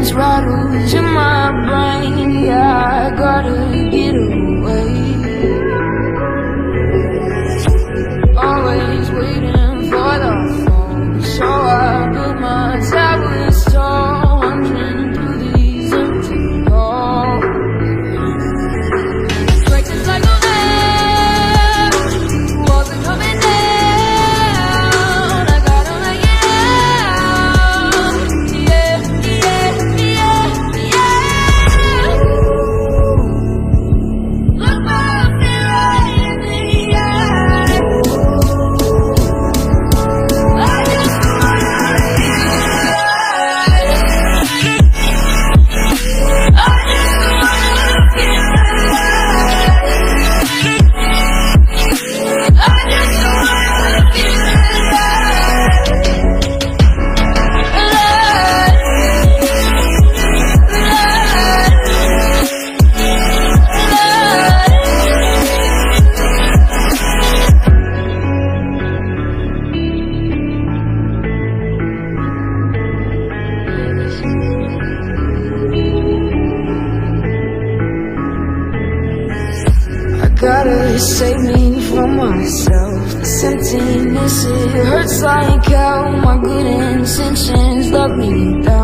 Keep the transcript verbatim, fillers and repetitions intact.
thoughts rattles in my brain. Yeah, I gotta get away. Always waiting for the phone, so I built my towers tall, wandering through these empty halls. Breaking like a man, walls are coming down. I gotta make it out. Yeah, yeah, yeah, yeah. Look my mirror in the eye. I just wanna be alive. I just wanna be alive. I just wanna be alive. I gotta save me from myself. This emptiness, it hurts like hell. My good intentions let me down.